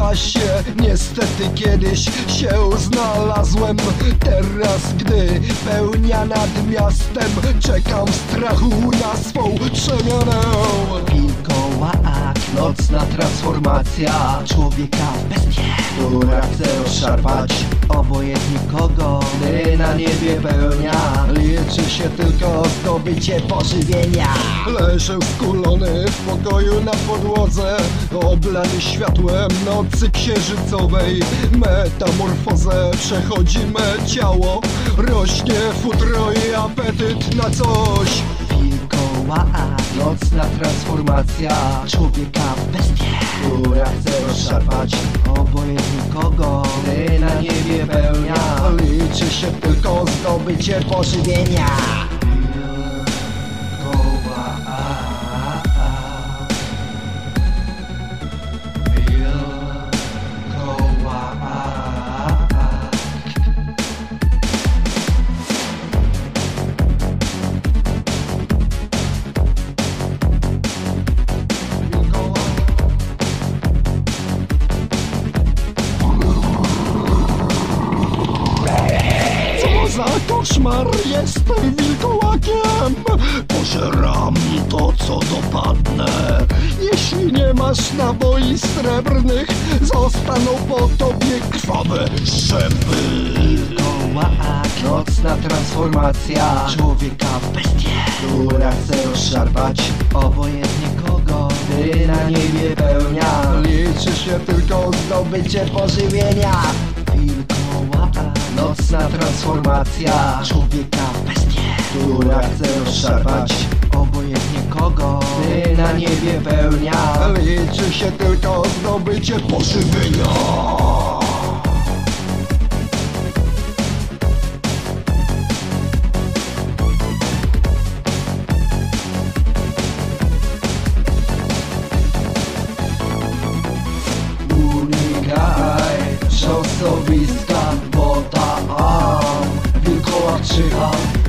lasie. Niestety kiedyś się znalazłem. Teraz, gdy pełnia nad miastem, czekam w strachu na swą przemianę. Wilkołak, nocna transformacja człowieka w bestię, która chce rozszarpać obojętnie kogo. Gdy na niebie pełnia, liczy się tylko zdobycie pożywienia. Leżę skulony w pokoju na podłodze, oblany światłem nocy księżycowej. Metamorfozę przechodzi me ciało, rośnie futro i apetyt na coś. Wilkołak, nocna transformacja człowieka w bestię, która chce rozszarpać obojętnie kogo. Gdy na niebie pełnia, liczy się tylko zdobycie pożywienia. Za koszmar, jestem wilkołakiem. Pożeram to, co dopadnę. Jeśli nie masz naboi srebrnych, zostaną po tobie krwawe szczepy. Wilkołak, nocna transformacja człowieka w bestię, która chce rozszarpać obojętnie kogo. Gdy na niebie pełnia, liczy się tylko zdobycie pożywienia. Wilkołak, nocna transformacja człowieka w bestię, która chce rozszarpać obojętnie kogo. Gdy na niebie pełnia, liczy się tylko zdobycie pożywienia. Unikaj czasowiska, bo tam wilkołak czyha.